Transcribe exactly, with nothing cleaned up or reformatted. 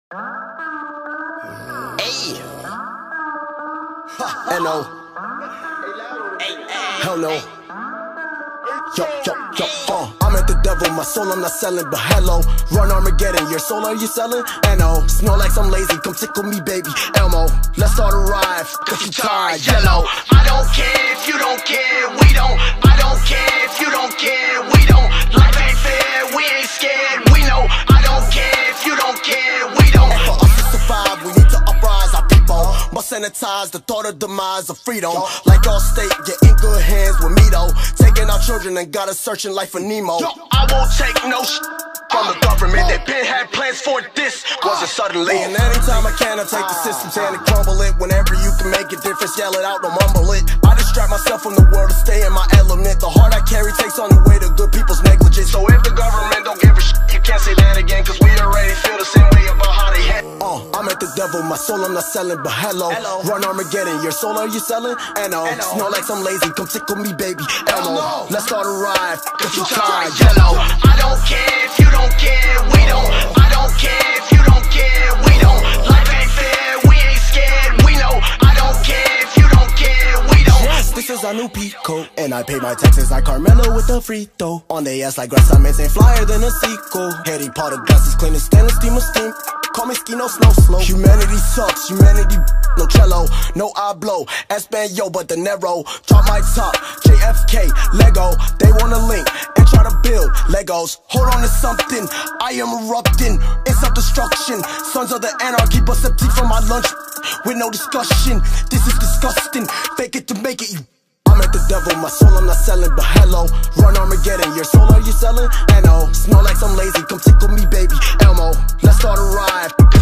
Hey. N O. Hell no. Yo, yo, yo, uh, I'm at the devil, my soul I'm not selling, but hello. Run Armageddon, your soul are you selling? N O. Smell like some lazy, come tickle me baby, Elmo. Let's start a ride, cause you tired, yellow. I don't care if you don't care, we don't. I don't care if you don't care, we don't. Life ain't fair, we ain't scared, we know. I don't care if you don't care, we don't. And for us to survive, we need to uprise our people. Must sanitize the thought of demise of freedom. Like all state, get in good hands with me though. Taking our children and got us searching like for Nemo. Yo, I won't take no sh from the government. They been had plans for this, wasn't suddenly. And anytime I can, I take the systems and crumble it. Whenever you can make a difference, yell it out, don't mumble it. I distract myself from the world to stay in my element. The heart I carry takes on the weight of good people's negligence. So if the government don't give a sh, you can't say that again, cause we already feel the same way about how they had. Uh, I'm at the devil, my soul I'm not selling, but hello. hello. Run Armageddon, your soul are you selling? N O. Smell like some lazy, come tickle me baby, Elmo. Let's start a ride, cause you tired, yellow. I don't care if you don't care, we don't. I don't care if you don't care, we don't. Life ain't fair, we ain't scared, we know. I don't care if you don't care, we don't. Yes, this is our new Pico, and I pay my taxes like Carmelo with a free throw. On they ass like grass, I'm ain't flyer than a sequel. Heady pot of gas is clean as stainless steam of steam. Call me ski, no snow slow. Humanity sucks, humanity no cello, no I blow. Espanol, but the Nero. Drop my top, J F K, Lego. They wanna link and try to build Legos. Hold on to something, I am erupting in self-destruction. Sons of the anarchy, bust up teeth from my lunch with no discussion. This is disgusting, fake it to make it, you. I'm at the devil, my soul I'm not selling, but hello. Run Armageddon, your soul are you selling? N O. Smell like some lazy, come tickle me baby, Elmo. Let's start a ride.